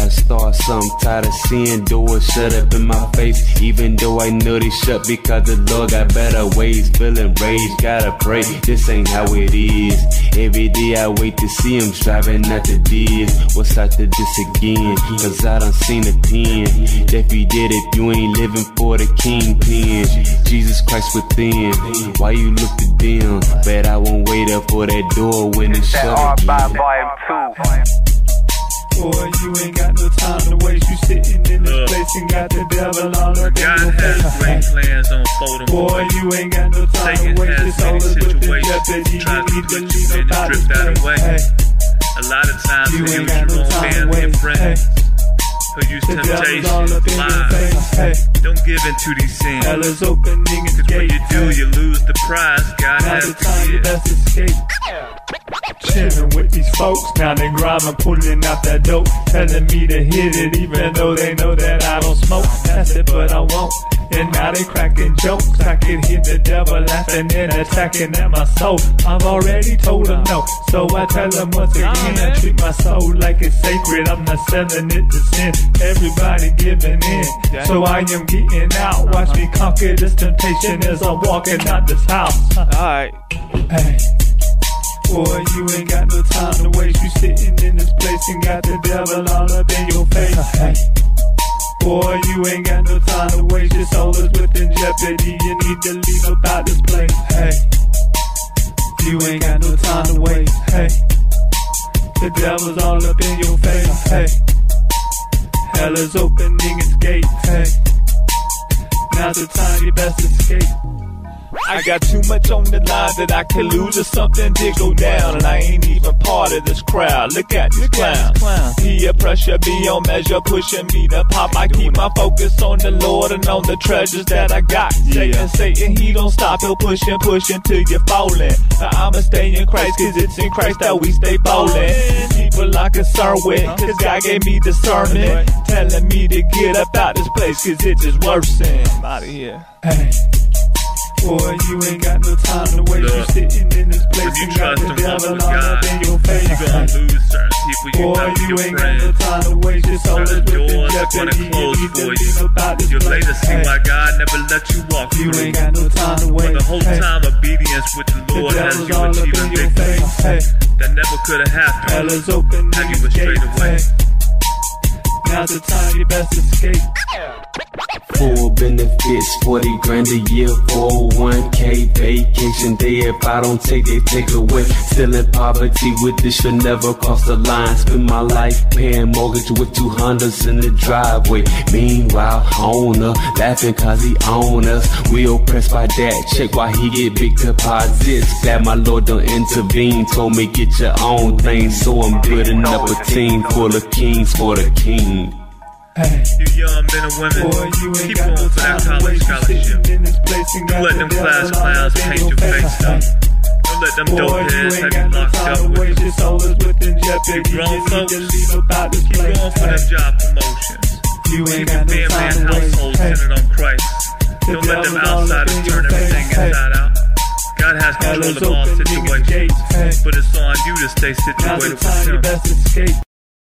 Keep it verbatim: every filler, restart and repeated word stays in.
gotta start something. Tired of seeing doors shut up in my face, even though I know they shut because the Lord got better ways. Feeling rage, gotta pray, this ain't how it is. Every day I wait to see him striving not to this. What's after this again? Cause I done seen the pen. If you did it, you ain't living for the kingpin. Jesus Christ within, why you look to them? Bet I won't wait up for that door when it's shut again. Boy, you ain't got no time to waste. You sitting in this Look, place and got the devil all up in your face. God has great plans on folding. Boy, you ain't got no time to waste. It's all the good jeopardy. You need to leave about this place. Hey. A lot of times you they ain't use got your no own time to family and waste. friends. Hey. Who use the temptation, lies. Hey. Don't give in to these sins. Hell is opening its Cause when gates. you do, you lose the prize. God now has the to time you give. best escape. Chilling with these folks, now they grinding, pulling out that dope, telling me to hit it, even though they know that I don't smoke. That's it, but I won't. And now they cracking jokes. I can hear the devil laughing and attacking at my soul. I've already told them no, so I tell them once again, I treat my soul like it's sacred. I'm not selling it to sin. Everybody giving in, so I am getting out. Watch me conquer this temptation as I'm walking out this house. Alright. Hey. Boy, you ain't got no time to waste. You sitting in this place and got the devil all up in your face. Hey. Boy, you ain't got no time to waste. Your soul is within jeopardy. You need to leave about this place. Hey. You ain't got no time to waste. Hey. The devil's all up in your face. Hey. Hell is opening its gates. Hey. Now's the time you best escape. I got too much on the line that I could lose or something did go down, and I ain't even part of this crowd. Look at this clown. He a pressure, be on measure, pushing me to pop. I keep my focus on the Lord and on the treasures that I got. Satan, Satan, he don't stop, he'll push and push until you're falling. I'ma stay in Christ, cause it's in Christ that we stay bowling. People I'm concerned with, cause God gave me discernment, telling me to get up out this place, cause it's just worsen. I'm out of here. Hey. Boy, you ain't got no time to waste. Look, you sitting in this place when you and trust got the devil all God, up in your face. You gonna lose certain people you Boy, know you your ain't friends. got no time to waste. Your soul is Certain within doors are jeopardy. gonna close You for need you. to about this You'll place. later see Hey. why God never let you walk You through. ain't got no time to For waste. the whole Hey. time obedience with the Lord The has devil's you all up achieving in your victory. face. Hey. That never could have happened. Hell is open. Have you went straight away. Now's the time you best escape. Full benefits, forty grand a year, four oh one K, vacation day. If I don't take, they take away. Still in poverty with this, should never cross the line. Spend my life paying mortgage with two Hondas in the driveway. Meanwhile, owner laughing cause he own us. We oppressed by that, check why he get big deposits. Glad my Lord don't intervene, told me get your own thing. So I'm building up a team full of kings for the king. Hey. You young men and women, Boy, you ain't keep got going no for that time to college waste. scholarship. In this place and Don't got let the them devil class all clowns up in paint your your face up. Don't let them Boy, dope you heads ain't have got you no locked time up to with waste. them. Your soul is within jeopardy. You grown You need folks, to leave about this keep place. going for them job promotions. You ain't Keep got your no family time and to waste. household Hey. centered on Christ. The Don't let them devil's all up outsiders in turn your face. everything Hey. inside out. God has Hell control is of all open, niggas' situations, gates. Hey. but it's on you to stay Now's the situated with time you Him. best escape.